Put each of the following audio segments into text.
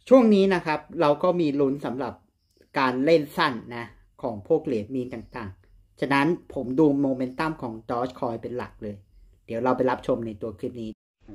ช่วงนี้นะครับเราก็มีลุ้นสำหรับการเล่นสั้นนะของพวกเหรียญมีนต่างๆฉะนั้นผมดูโมเมนตัมของดอ g จคอยเป็นหลักเลยเดี๋ยวเราไปรับชมในตัวคลิปนี้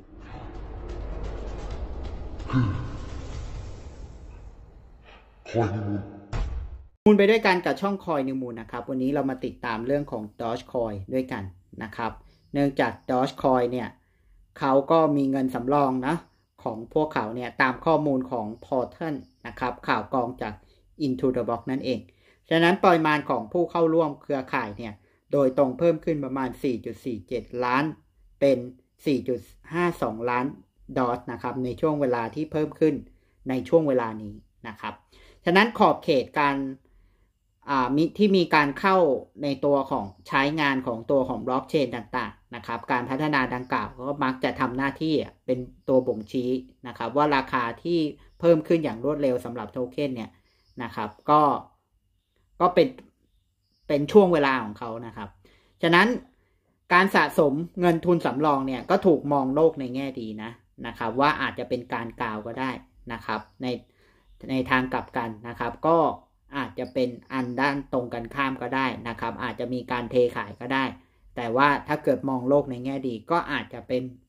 มูลไปด้วยกันกับช่องคอยนิวมูลนะครับวันนี้เรามาติดตามเรื่องของ Dogecoin ด้วยกันนะครับเนื่องจาก Dogecoin เนี่ยเขาก็มีเงินสำรองนะของพวกเขาเนี่ยตามข้อมูลของ Portal นะครับข่าวกรองจาก Into the Box นั่นเองฉะนั้นปริมาณของผู้เข้าร่วมเครือข่ายเนี่ยโดยตรงเพิ่มขึ้นประมาณ 4.47 ล้านเป็น 4.52 ล้านดอทนะครับในช่วงเวลาที่เพิ่มขึ้นในช่วงเวลานี้นะครับฉะนั้นขอบเขตการที่มีการเข้าในตัวของใช้งานของตัวของบล็อกเชนต่างๆนะครับการพัฒนาดังกล่าวก็มักจะทำหน้าที่เป็นตัวบ่งชี้นะครับว่าราคาที่เพิ่มขึ้นอย่างรวดเร็วสำหรับโทเค็นเนี่ยนะครับก็เป็นช่วงเวลาของเขานะครับฉะนั้นการสะสมเงินทุนสำรองเนี่ยก็ถูกมองโลกในแง่ดีนะครับว่าอาจจะเป็นการกล่าวก็ได้นะครับในทางกลับกันนะครับก็อาจจะเป็นอันด้านตรงกันข้ามก็ได้นะครับอาจจะมีการเทขายก็ได้แต่ว่าถ้าเกิดมองโลกในแง่ดีก็อาจจะ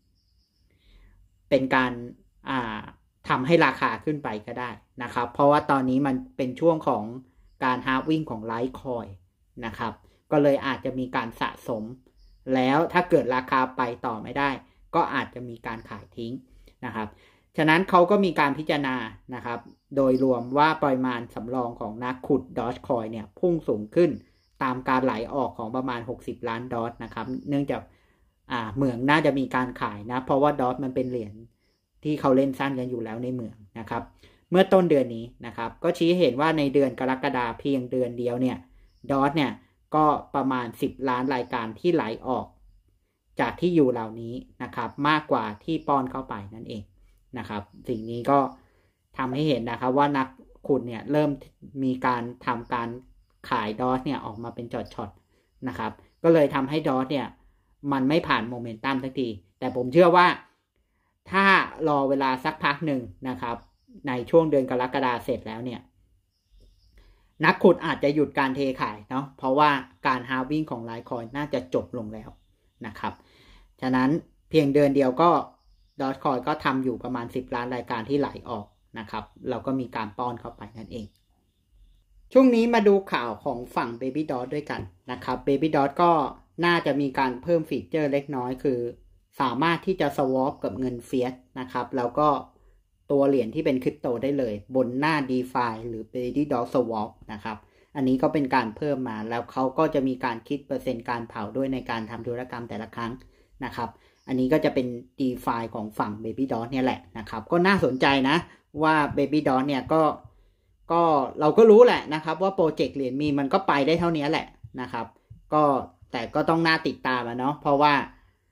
เป็นการทำให้ราคาขึ้นไปก็ได้นะครับเพราะว่าตอนนี้มันเป็นช่วงของการฮาล์ฟวิ่งของไลท์คอยน์นะครับก็เลยอาจจะมีการสะสมแล้วถ้าเกิดราคาไปต่อไม่ได้ก็อาจจะมีการขายทิ้งนะครับฉะนั้นเขาก็มีการพิจารณานะครับโดยรวมว่าปริมาณสำรองของนักขุดดอ g จคอยเนี่ยพุ่งสูงขึ้นตามการไหลออกของประมาณ60ล้านดอทนะครับเนื่องจากเหมืองน่าจะมีการขายนะเพราะว่าดอทมันเป็นเหรียญที่เขาเล่นสั้นกันอยู่แล้วในเหมืองนะครับเมื่อต้นเดือนนี้นะครับก็ชี้เห็นว่าในเดือนกรกฎาคมเพียงเดือนเดียวเนี่ยดอทเนี่ยก็ประมาณ10ล้านรายการที่ไหลออกจากที่อยู่เหล่านี้นะครับมากกว่าที่ป้อนเข้าไปนั่นเองนะครับสิ่งนี้ก็ทำให้เห็นนะครับว่านักขุดเนี่ยเริ่มมีการทำการขายดอทเนี่ยออกมาเป็นช็อตๆนะครับก็เลยทำให้ดอทเนี่ยมันไม่ผ่านโมเมนตัมสักทีแต่ผมเชื่อว่าถ้ารอเวลาสักพักหนึ่งนะครับในช่วงเดือนกรกฎาคมเสร็จแล้วเนี่ยนักขุดอาจจะหยุดการเทขายเนาะเพราะว่าการฮาล์ฟวิ่งของไลท์คอยน์น่าจะจบลงแล้วนะครับฉะนั้นเพียงเดือนเดียวก็ดอทคอยก็ทำอยู่ประมาณ10ล้านรายการที่ไหลออกนะครับเราก็มีการป้อนเข้าไปนั่นเองช่วงนี้มาดูข่าวของฝั่ง Baby Dot ด้วยกันนะครับ Baby Dot ก็น่าจะมีการเพิ่มฟีเจอร์เล็กน้อยคือสามารถที่จะ swap กับเงินเฟียสนะครับแล้วก็ตัวเหรียญที่เป็นคริปโตได้เลยบนหน้า DeFi หรือ Baby Dot Swap นะครับอันนี้ก็เป็นการเพิ่มมาแล้วเขาก็จะมีการคิดเปอร์เซ็นต์การเผาด้วยในการทำธุรกรรมแต่ละครั้งนะครับอันนี้ก็จะเป็น DeFi ของฝั่ง Baby Dot เนี่ยแหละนะครับก็น่าสนใจนะว่า Baby Dot เนี่ยก็เราก็รู้แหละนะครับว่าโปรเจกต์เหรียญมีมันก็ไปได้เท่านี้แหละนะครับก็แต่ก็ต้องน่าติดตามเนาะเพราะว่า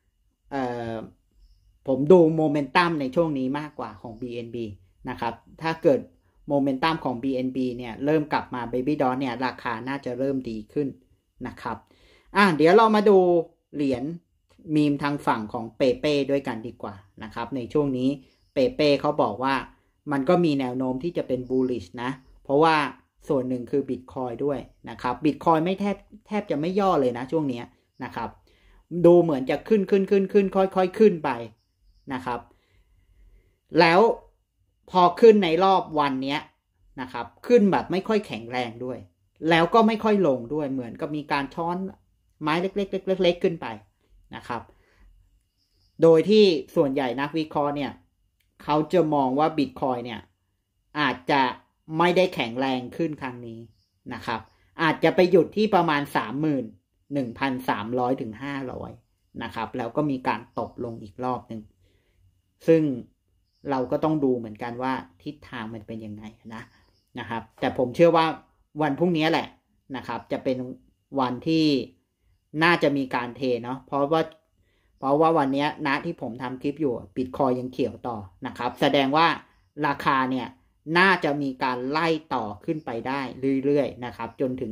ผมดูโมเมนตัมในช่วงนี้มากกว่าของ BNB นะครับถ้าเกิดโมเมนตัมของ BNB เนี่ยเริ่มกลับมา Baby Dot เนี่ยราคาน่าจะเริ่มดีขึ้นนะครับเดี๋ยวเรามาดูเหรียญมีมทางฝั่งของเปเป้ด้วยกันดีกว่านะครับในช่วงนี้เปเป้เขาบอกว่ามันก็มีแนวโน้มที่จะเป็น bullish นะเพราะว่าส่วนหนึ่งคือ Bitcoin ด้วยนะครับ Bitcoin ไม่แทบจะไม่ย่อเลยนะช่วงนี้นะครับดูเหมือนจะขึ้นค่อยๆขึ้นไปนะครับแล้วพอขึ้นในรอบวันนี้นะครับขึ้นแบบไม่ค่อยแข็งแรงด้วยแล้วก็ไม่ค่อยลงด้วยเหมือนกับมีการช้อนไม้เล็กๆขึ้นไปนะครับโดยที่ส่วนใหญ่นักวิเคราะห์เนี่ยเขาจะมองว่า Bitcoin เนี่ยอาจจะไม่ได้แข็งแรงขึ้นครั้งนี้นะครับอาจจะไปหยุดที่ประมาณ 31,300 ถึง 500นะครับแล้วก็มีการตกลงอีกรอบหนึ่งซึ่งเราก็ต้องดูเหมือนกันว่าทิศทางมันเป็นยังไงนะครับแต่ผมเชื่อว่าวันพรุ่งนี้แหละนะครับจะเป็นวันที่น่าจะมีการเทเนาะเพราะว่าวันนี้ณที่ผมทำคลิปอยู่Bitcoinยังเขียวต่อนะครับแสดงว่าราคาเนี่ยน่าจะมีการไล่ต่อขึ้นไปได้เรื่อยๆนะครับจนถึง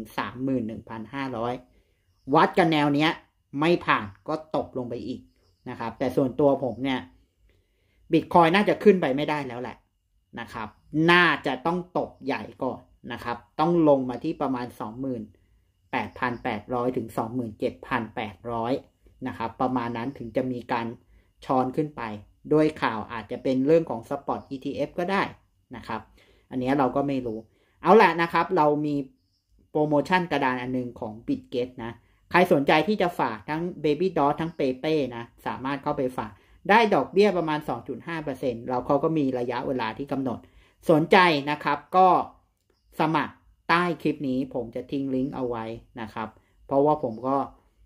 31,500 วัดกันแนวเนี้ยไม่ผ่านก็ตกลงไปอีกนะครับแต่ส่วนตัวผมเนี่ยBitcoinน่าจะขึ้นไปไม่ได้แล้วแหละนะครับน่าจะต้องตกใหญ่ก่อนนะครับต้องลงมาที่ประมาณ 28,800 ถึง 27,800 นะครับประมาณนั้นถึงจะมีการช้อนขึ้นไปด้วยข่าวอาจจะเป็นเรื่องของ Spot ETF ก็ได้นะครับอันนี้เราก็ไม่รู้เอาละนะครับเรามีโปรโมชั่นกระดานอันนึงของ Bitget นะใครสนใจที่จะฝากทั้ง Baby Doll ทั้ง PayPay นะสามารถเข้าไปฝากได้ดอกเบี้ยประมาณ 2.5% เราเขาก็มีระยะเวลาที่กำหนดสนใจนะครับก็สมัครใต้คลิปนี้ผมจะทิ้งลิงก์เอาไว้นะครับเพราะว่าผมก็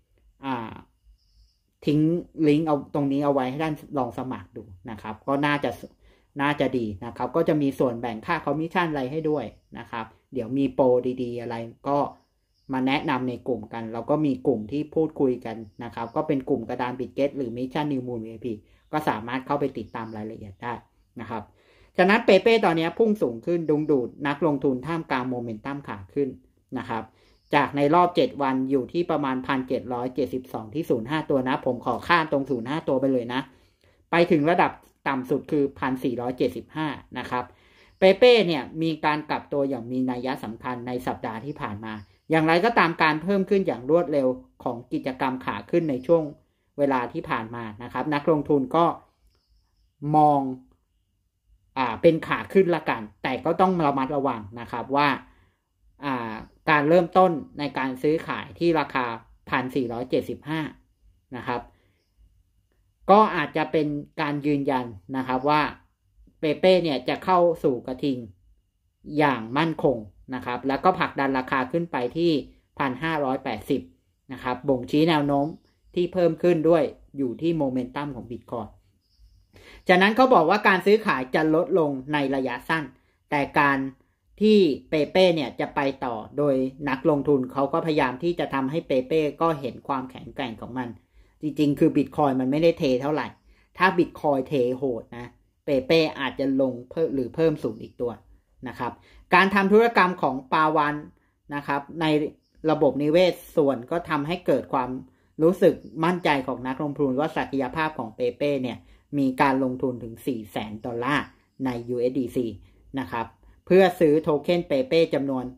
ทิ้งลิงก์เอาตรงนี้เอาไว้ให้ท่านลองสมัครดูนะครับก็น่าจะดีนะครับก็จะมีส่วนแบ่งค่าคอมมิชชั่นอะไรให้ด้วยนะครับเดี๋ยวมีโปรดีๆอะไรก็มาแนะนำในกลุ่มกันเราก็มีกลุ่มที่พูดคุยกันนะครับก็เป็นกลุ่มกระดาน Bitget หรือ Mission New Moon VIP ก็สามารถเข้าไปติดตามรายละเอียดได้นะครับฉะนั้นเปเป้ตอนนี้พุ่งสูงขึ้นดึงดูดนักลงทุนท่ามกลางโมเมนตัมขาขึ้นนะครับจากในรอบ7วันอยู่ที่ประมาณ 1,772 ที่05ตัวนะผมขอข้ามตรง05ตัวไปเลยนะไปถึงระดับต่ำสุดคือ 1,475 นะครับเปเป้เนี่ยมีการกลับตัวอย่างมีนัยสำคัญในสัปดาห์ที่ผ่านมาอย่างไรก็ตามการเพิ่มขึ้นอย่างรวดเร็วของกิจกรรมขาขึ้นในช่วงเวลาที่ผ่านมานะครับนักลงทุนก็มองเป็นขาขึ้นละกันแต่ก็ต้องระมัดระวังนะครับว่าการเริ่มต้นในการซื้อขายที่ราคา 1,475 นะครับก็อาจจะเป็นการยืนยันนะครับว่าเปเป้เนี่ยจะเข้าสู่กระทิงอย่างมั่นคงนะครับแล้วก็ผลักดันราคาขึ้นไปที่ 1,580 นะครับบ่งชี้แนวโน้มที่เพิ่มขึ้นด้วยอยู่ที่โมเมนตัมของ Bitcoin จากนั้นเขาบอกว่าการซื้อขายจะลดลงในระยะสั้นแต่การที่เปเป้เนี่ยจะไปต่อโดยนักลงทุนเขาก็พยายามที่จะทำให้เปเป้ก็เห็นความแข็งแกร่งของมันจริงๆคือ Bitcoin มันไม่ได้เทเท่าไหร่ถ้า Bitcoin เทโหดนะเปเป้อาจจะลงเพิ่มหรือเพิ่มสูงอีกตัวนะครับการทำธุรกรรมของปาวันนะครับในระบบนิเวศส่วนก็ทำให้เกิดความรู้สึกมั่นใจของนักลงทุนว่าศักยภาพของเปเป้เนี่ยมีการลงทุนถึง $400,000 ใน USDC นะครับเพื่อซื้อโทเค็นเปเป้จำนวน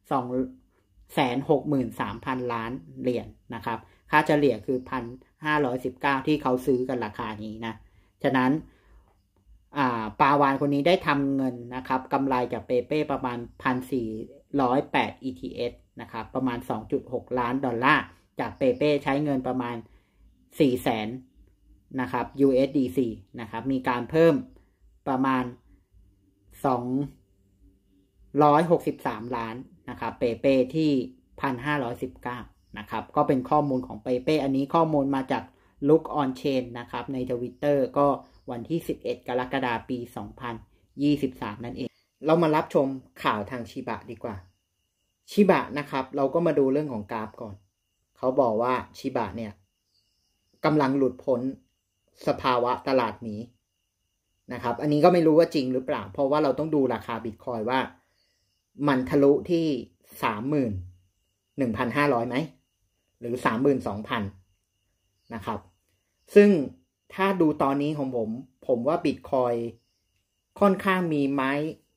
263,000 ล้านเหรียญ นะครับค่าเฉลี่ยคือ 1,519 ที่เขาซื้อกันราคานี้นะฉะนั้นปาวานคนนี้ได้ทำเงินนะครับกำไรจากเปเป้ประมาณ 1,408 ETS นะครับประมาณ 2.6 ล้านดอลลาร์จากเปเป้ใช้เงินประมาณ 400,000 นะครับ USDC นะครับมีการเพิ่มประมาณ263 ล้านนะครับเปเป้ที่ 1,519 นะครับก็เป็นข้อมูลของเปเป้อันนี้ข้อมูลมาจาก Look on Chain นะครับใน Twitter ก็วันที่11 กรกฎาคม ปี 2023 นั่นเองเรามารับชมข่าวทางชิบะดีกว่าชิบะนะครับเราก็มาดูเรื่องของกราฟก่อนเขาบอกว่าชิบะเนี่ยกำลังหลุดพ้นสภาวะตลาดหมีนะครับอันนี้ก็ไม่รู้ว่าจริงหรือเปล่าเพราะว่าเราต้องดูราคาบิตคอยน์ว่ามันทะลุที่ 31,500 ไหมหรือ 32,000 นะครับซึ่งถ้าดูตอนนี้ของผมว่าบิตคอยน์ค่อนข้างมีไม้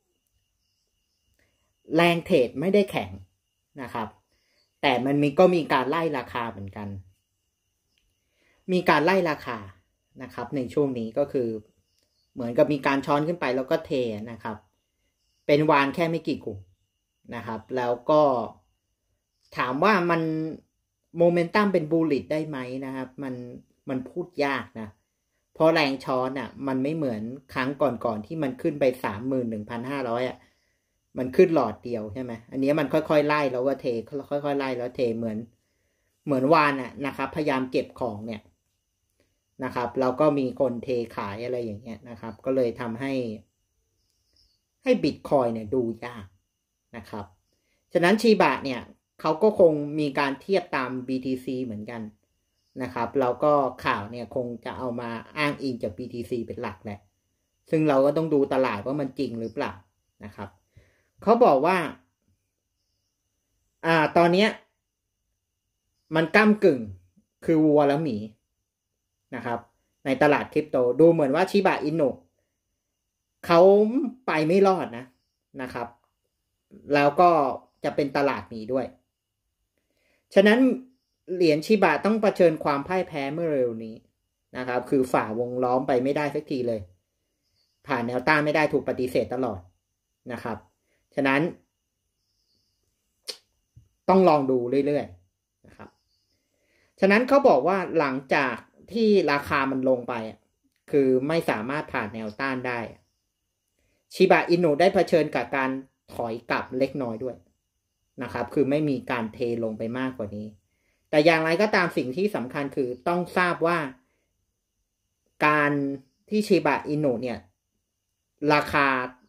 แรงเทรดไม่ได้แข็งนะครับแต่มันก็มีการไล่ราคาเหมือนกันมีการไล่ราคานะครับในช่วงนี้ก็คือเหมือนกับมีการช้อนขึ้นไปแล้วก็เทนะครับเป็นวานแค่ไม่กี่กลุ่มนะครับแล้วก็ถามว่ามันโมเมนตัมเป็นบูลลิชได้ไหมนะครับมันพูดยากนะเพราะแรงช้อนมันไม่เหมือนครั้งก่อนที่มันขึ้นไป 31,500 มันขึ้นหลอดเดียวใช่ไหมอันนี้มันค่อยๆไล่แล้วก็เทค่อยๆไล่แล้วเทเหมือนวานนะครับพยายามเก็บของเนี่ยนะครับแล้วก็มีคนเทขายอะไรอย่างเงี้ยนะครับก็เลยทำให้บิตคอยน์เนี่ยดูยากนะครับฉะนั้นชิบะเนี่ยเขาก็คงมีการเทียบตาม BTC เหมือนกันนะครับแล้วก็ข่าวเนี่ยคงจะเอามาอ้างอิงจาก BTC เป็นหลักแหละซึ่งเราก็ต้องดูตลาดว่ามันจริงหรือเปล่านะครับเขาบอกว่าตอนนี้มันก้ำกึ่งคือวัวและหมีนะครับในตลาดคริปโตดูเหมือนว่าชิบะอินุเขาไปไม่รอดนะครับ แล้วก็จะเป็นตลาดหนีด้วยฉะนั้นเหรียญชิบะต้องเผชิญความพ่ายแพ้เมื่อเร็วนี้นะครับคือฝ่าวงล้อมไปไม่ได้สักทีเลยผ่านแนวต้านไม่ได้ถูกปฏิเสธตลอดนะครับฉะนั้นต้องลองดูเรื่อยๆนะครับฉะนั้นเขาบอกว่าหลังจากที่ราคามันลงไปคือไม่สามารถผ่านแนวต้านได้ชิบะอินุได้เผชิญกับการถอยกลับเล็กน้อยด้วยนะครับคือไม่มีการเทลงไปมากกว่านี้แต่อย่างไรก็ตามสิ่งที่สำคัญคือต้องทราบว่าการที่ชิบะอินุเนี่ยราคา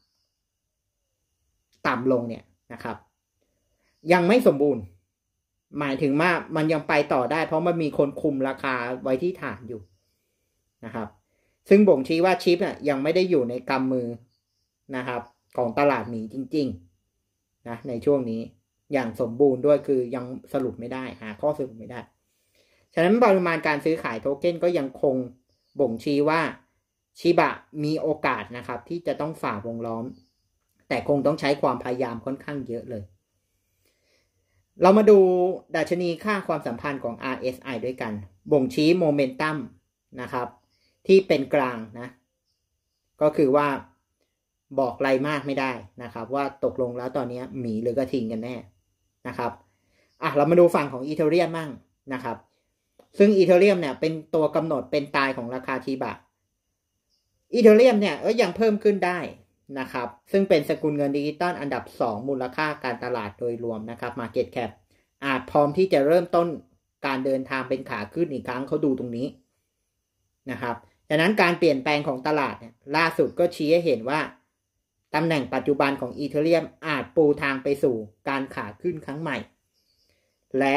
ต่ำลงเนี่ยนะครับยังไม่สมบูรณ์หมายถึงว่ามันยังไปต่อได้เพราะมันมีคนคุมราคาไว้ที่ฐานอยู่นะครับซึ่งบ่งชี้ว่าชิปยังไม่ได้อยู่ในกำมือนะครับของตลาดหมีจริงๆนะในช่วงนี้อย่างสมบูรณ์ด้วยคือยังสรุปไม่ได้หาข้อสรุปไม่ได้ฉะนั้นปริมาณการซื้อขายโทเค็นก็ยังคงบ่งชี้ว่าชิบะมีโอกาสนะครับที่จะต้องฝ่าวงล้อมแต่คงต้องใช้ความพยายามค่อนข้างเยอะเลยเรามาดูดัชนีค่าความสัมพันธ์ของ RSI ด้วยกันบ่งชี้โมเมนตัมนะครับที่เป็นกลางนะก็คือว่าบอกอะไรมากไม่ได้นะครับว่าตกลงแล้วตอนนี้หมีหรือกระทิงกันแน่นะครับเรามาดูฝั่งของอีเธเรียมมั่งนะครับซึ่งอีเธเรียมเนี่ยเป็นตัวกำหนดเป็นตายของราคาชิบะอีเธเรียมเนี่ยก็ยังเพิ่มขึ้นได้นะครับซึ่งเป็นสกุลเงินดิจิตอลอันดับ2มูลค่าการตลาดโดยรวมนะครับ Market Cap อาจพร้อมที่จะเริ่มต้นการเดินทางเป็นขาขึ้นอีกครั้งเขาดูตรงนี้นะครับดังนั้นการเปลี่ยนแปลงของตลาดเนี่ยล่าสุดก็ชี้ให้เห็นว่าตำแหน่งปัจจุบันของอีเธเรียมอาจปูทางไปสู่การขาขึ้นครั้งใหม่และ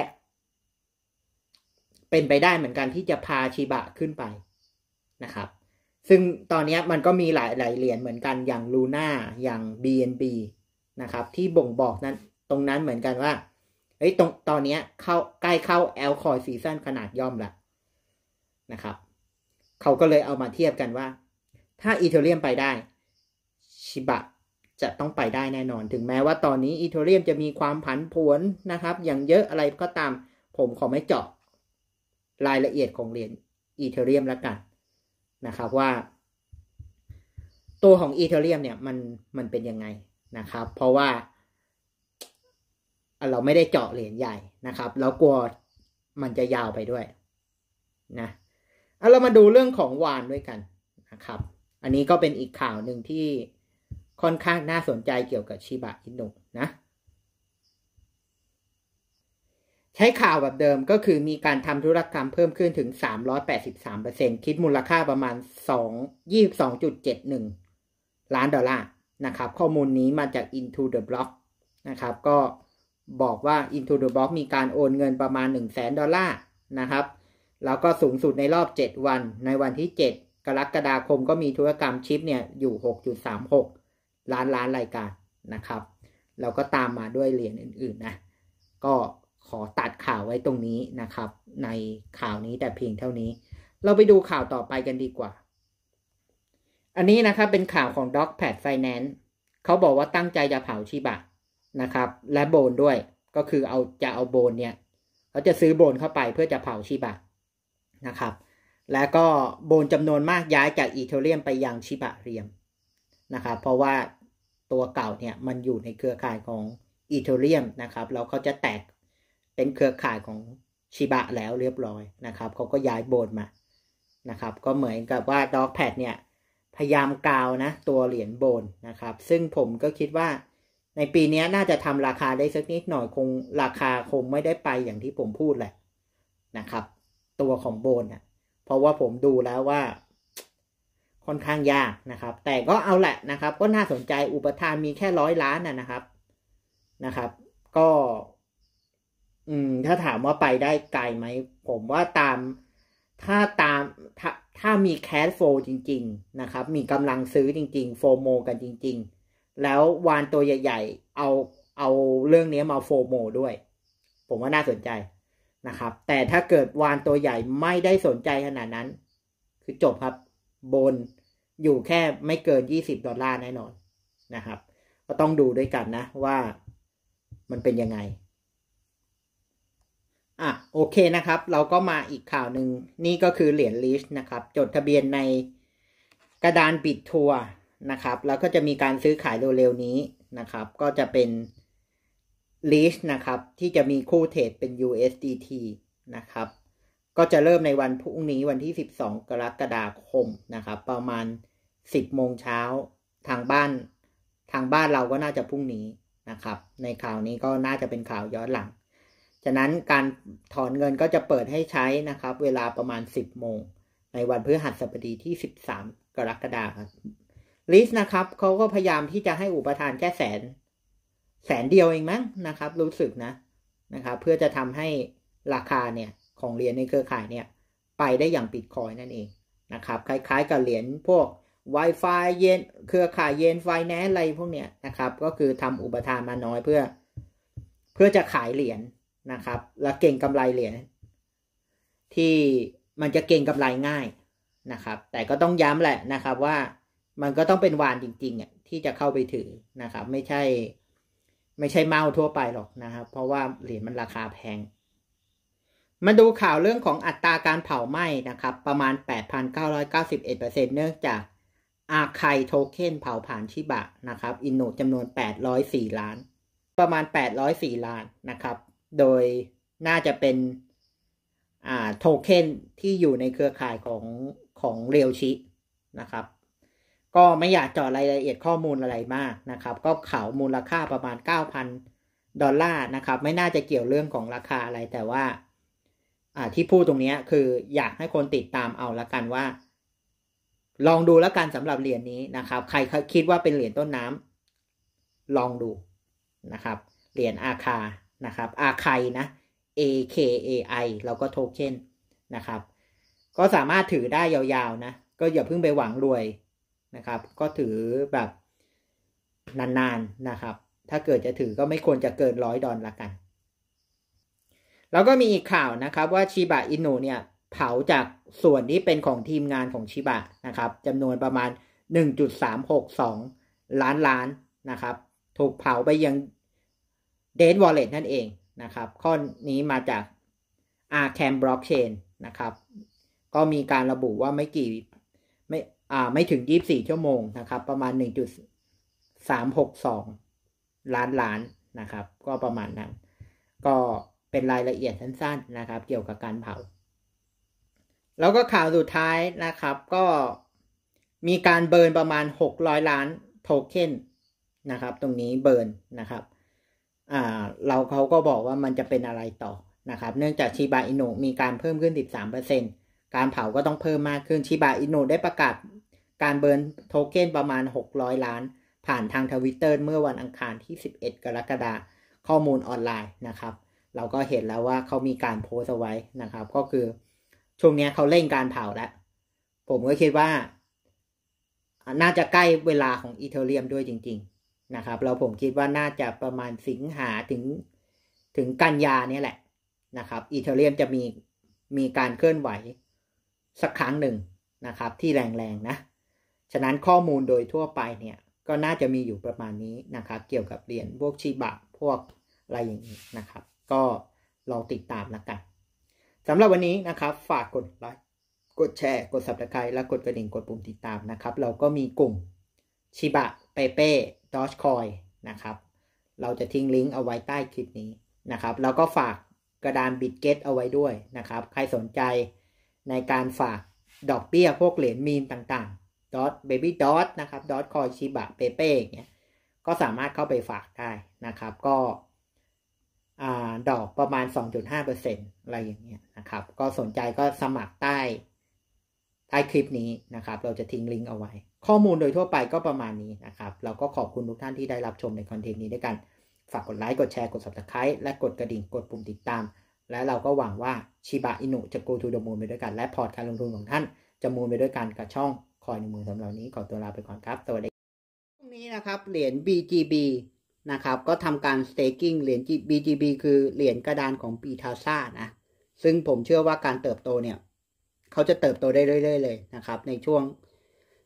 เป็นไปได้เหมือนกันที่จะพาชิบะขึ้นไปนะครับซึ่งตอนนี้มันก็มีหลายเหรียญเหมือนกันอย่างลูน่าอย่าง BNB นะครับที่บ่งบอกนั้นตรงนั้นเหมือนกันว่าตอนนี้ใกล้เข้าแอลคอยซีซั่นขนาดย่อมแล้วนะครับเขาก็เลยเอามาเทียบกันว่าถ้าอีเธเรียมไปได้ชิบะจะต้องไปได้แน่นอนถึงแม้ว่าตอนนี้อีเธเรียมจะมีความผันผวนนะครับอย่างเยอะอะไรก็ตามผมขอไม่เจาะรายละเอียดของเหรียญอีเธเรียมแล้วกันนะครับว่าตัวของอีเธเรียมเนี่ยมันเป็นยังไงนะครับเพราะว่าเราไม่ได้เจาะเหรียญใหญ่นะครับแล้วกลัวมันจะยาวไปด้วยนะเรามาดูเรื่องของวานด้วยกันนะครับอันนี้ก็เป็นอีกข่าวหนึ่งที่ค่อนข้างน่าสนใจเกี่ยวกับชิบะอินุนะใช้ข่าวแบบเดิมก็คือมีการทำธุรกรรมเพิ่มขึ้นถึง 383% คิดมูลค่าประมาณ22.71 ล้านดอลลาร์นะครับข้อมูลนี้มาจาก Into the Block นะครับก็บอกว่า Into the Block มีการโอนเงินประมาณ 100,000 ดอลลาร์นะครับแล้วก็สูงสุดในรอบ7วันในวันที่7กรกฎาคมก็มีธุรกรรมชิปเนี่ยอยู่ 6.36 ล้านรายการนะครับแล้วก็ตามมาด้วยเหรียญอื่นๆนะก็ขอตัดข่าวไว้ตรงนี้นะครับในข่าวนี้แต่เพียงเท่านี้เราไปดูข่าวต่อไปกันดีกว่าอันนี้นะครับเป็นข่าวของ Dogpad Finance เขาบอกว่าตั้งใจจะเผาชิบะนะครับและโบนด้วยก็คือจะเอาโบนเนี่ยเขาจะซื้อโบนเข้าไปเพื่อจะเผาชิบะนะครับแล้วก็โบนจำนวนมากย้ายจากอีเธเรียมไปยังชิบะเรียมนะครับเพราะว่าตัวเก่าเนี่ยมันอยู่ในเครือข่ายของอีเธเรียมนะครับแล้วเขาจะแตกเป็นเครือข่ายของชิบะแล้วเรียบร้อยนะครับเขาก็ย้ายโบนมานะครับก็เหมือนกับว่า Dogpad เนี่ยพยายามกาวนะตัวเหรียญโบนนะครับซึ่งผมก็คิดว่าในปีนี้น่าจะทำราคาได้สักนิดหน่อยคงราคาคงไม่ได้ไปอย่างที่ผมพูดแหละนะครับตัวของโบนเพราะว่าผมดูแล้วว่าค่อนข้างยากนะครับแต่ก็เอาแหละนะครับก็น่าสนใจอุปทานมีแค่100 ล้านนะครับก็ถ้าถามว่าไปได้ไกลไหมผมว่าถ้ามีแคชโฟลจริงๆนะครับมีกำลังซื้อจริงๆโฟโมกันจริงๆแล้ววานตัวใหญ่ๆเอาเรื่องนี้มาโฟโมด้วยผมว่าน่าสนใจนะครับแต่ถ้าเกิดวานตัวใหญ่ไม่ได้สนใจขนาดนั้นคือจบครับโบนอยู่แค่ไม่เกิน$20แน่นอนนะครับก็ต้องดูด้วยกันนะว่ามันเป็นยังไงโอเคนะครับเราก็มาอีกข่าวหนึ่งนี่ก็คือเหรียญลีชนะครับจดทะเบียนในกระดานบิตทัวร์นะครับแล้วก็จะมีการซื้อขายเร็วๆนี้นะครับก็จะเป็นลีชนะครับที่จะมีคู่เทรดเป็น USDT นะครับก็จะเริ่มในวันพรุ่งนี้วันที่12กรกฎาคมนะครับประมาณ10 โมงเช้าทางบ้านเราก็น่าจะพรุ่งนี้นะครับในข่าวนี้ก็น่าจะเป็นข่าวย้อนหลังฉะนั้นการถอนเงินก็จะเปิดให้ใช้นะครับเวลาประมาณ10 โมงในวันพฤหัสบดีที่13กรกฎาคมลิสนะครับเขาก็พยายามที่จะให้อุปทานแค่แสนเดียวเองมั้งนะครับรู้สึกนะครับเพื่อจะทำให้ราคาเนี่ยของเหรียญในเครือข่ายเนี่ยไปได้อย่างบิตคอยน์นั่นเองนะครับคล้ายๆกับเหรียญพวก Wi-Fi เยนเครือข่ายเยนไฟแนนซ์อะไรพวกเนี้ยนะครับก็คือทำอุปทานมาน้อยเพื่อจะขายเหรียญนะครับและเก่งกำไรเหรียญที่มันจะเก่งกำไรง่ายนะครับแต่ก็ต้องย้ำแหละนะครับว่ามันก็ต้องเป็นวานจริงๆที่จะเข้าไปถือนะครับไม่ใช่เมาทั่วไปหรอกนะครับเพราะว่าเหรียญมันราคาแพงมาดูข่าวเรื่องของอัตราการเผาไหม้นะครับประมาณ 8,991% เนื่องจากอาไคโทเค็นเผาผ่านชิบะนะครับอินโนจำนวน804 ล้านประมาณ804 ล้านนะครับโดยน่าจะเป็นโทเค็นที่อยู่ในเครือข่ายของเรียวชินะครับก็ไม่อยากเจาะรายละเอียดข้อมูลอะไรมากนะครับก็เขามูลค่าประมาณ$9,000นะครับไม่น่าจะเกี่ยวเรื่องของราคาอะไรแต่ว่าที่พูดตรงนี้คืออยากให้คนติดตามเอาละกันว่าลองดูแล้วกันสำหรับเหรียญนี้นะครับใครคิดว่าเป็นเหรียญต้นน้ำลองดูนะครับเหรียญอาคานะครับอาไคนะ AKAI แล้วก็โทเค็นนะครับก็สามารถถือได้ยาวๆนะก็อย่าเพิ่งไปหวังรวยนะครับก็ถือแบบนานๆนะครับถ้าเกิดจะถือก็ไม่ควรจะเกิน$100ละกันแล้วก็มีอีกข่าวนะครับว่าชิบะอินุเนี่ยเผาจากส่วนที่เป็นของทีมงานของชิบะนะครับจำนวนประมาณ 1.362 ล้านนะครับถูกเผาไปยังDead Wallet นั่นเองนะครับข้อนี้มาจาก Arkham Blockchain นะครับก็มีการระบุว่าไม่ถึง24 ชั่วโมงนะครับประมาณ 1.362 ล้านนะครับก็ประมาณนั้นก็เป็นรายละเอียดสั้นๆนะครับเกี่ยวกับการเผาแล้วก็ข่าวสุดท้ายนะครับก็มีการเบิร์นประมาณ600 ล้านโทเค็นนะครับตรงนี้เบิร์นนะครับเขาก็บอกว่ามันจะเป็นอะไรต่อนะครับเนื่องจากชิบะอินุมีการเพิ่มขึ้น 13% การเผาก็ต้องเพิ่มมากขึ้นชิบะอินุได้ประกาศการเบิร์นโทเค็นประมาณ600 ล้านผ่านทาง Twitter เมื่อวันอังคารที่11 กรกฎาคมข้อมูลออนไลน์นะครับเราก็เห็นแล้วว่าเขามีการโพสเอาไว้นะครับก็คือช่วงนี้เขาเร่งการเผาแล้วผมก็คิดว่าน่าจะใกล้เวลาของอีเธอเรียมด้วยจริงๆนะครับแล้วผมคิดว่าน่าจะประมาณสิงหาถึงกันยาเนี่ยแหละนะครับอีเธอเรียมจะมีการเคลื่อนไหวสักครั้งหนึ่งนะครับที่แรงๆนะฉะนั้นข้อมูลโดยทั่วไปเนี่ยก็น่าจะมีอยู่ประมาณนี้นะครับเกี่ยวกับเหรียญพวกชิบะพวกอะไรอย่างนี้นะครับก็ลองติดตามแล้วกันสำหรับวันนี้นะครับฝากกดไลค์กดแชร์กด Subscribe และกดกระดิ่งกดปุ่มติดตามนะครับเราก็มีกลุ่มชิบะเปเป้ดอจคอยนะครับเราจะทิ้งลิงก์เอาไว้ใต้คลิปนี้นะครับแล้วก็ฝากกระดานบิตเก็ตเอาไว้ด้วยนะครับใครสนใจในการฝากดอกเบี้ยพวกเหรียญมีมต่างๆดอทเบบี้ดอทนะครับดอทคอยชิบะเปเป้อย่างเงี้ยก็สามารถเข้าไปฝากได้นะครับก็ดอกประมาณ 2.5% อะไรอย่างเงี้ยนะครับก็สนใจก็สมัครใต้คลิปนี้นะครับเราจะทิ้งลิงก์เอาไว้ข้อมูลโดยทั่วไปก็ประมาณนี้นะครับเราก็ขอบคุณทุกท่านที่ได้รับชมในคอนเทนต์นี้ด้วยกันฝากกดไลค์กดแชร์กด Subscribe และกดกระดิ่งกดปุ่มติดตามและเราก็หวังว่าชิบะอินุจะ go to the moon ไปด้วยกันและพอร์ตการลงทุนของท่านจะมูนไปด้วยกันกับช่องคอยในมือสำหรับนี้ขอตัวลาไปก่อนครับสวัสดีพรุ่งนี้นะครับเหรียญ BGBนะครับก็ทำการ staking เหรียญ BGB คือเหรียญกระดานของปีทาซ่านะซึ่งผมเชื่อว่าการเติบโตเนี่ยเขาจะเติบโตได้เรื่อยๆเลยนะครับในช่วง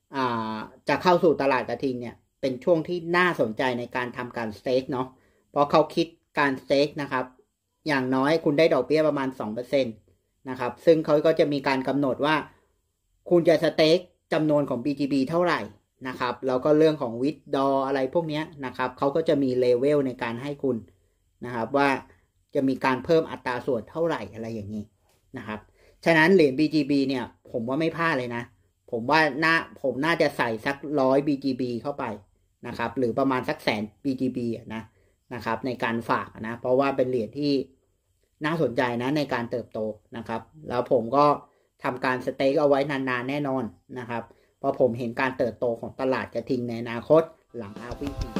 จะเข้าสู่ตลาดกระทิงเนี่ยเป็นช่วงที่น่าสนใจในการทำการสเต็กเนาะเพราะเขาคิดการสเต็กนะครับอย่างน้อยคุณได้ดอกเบี้ยประมาณ 2% นะครับซึ่งเขาก็จะมีการกำหนดว่าคุณจะสเต็กจำนวนของ BGB เท่าไหร่นะครับแล้วก็เรื่องของวิดดออะไรพวกนี้นะครับเขาก็จะมีเลเวลในการให้คุณนะครับว่าจะมีการเพิ่มอัตราส่วนเท่าไหร่อะไรอย่างนี้นะครับฉะนั้นเหรียญ BGB เนี่ยผมว่าไม่พลาดเลยนะผมว่าผมน่าจะใส่สัก100 BGB เข้าไปนะครับหรือประมาณสัก100,000 BGB นะครับในการฝากนะเพราะว่าเป็นเหรียญที่น่าสนใจนะในการเติบโตนะครับแล้วผมก็ทำการสเต็กเอาไว้นานๆแน่นอนนะครับเพราะผมเห็นการเติบโตของตลาดกระทิงในอนาคตหลังอาร์วี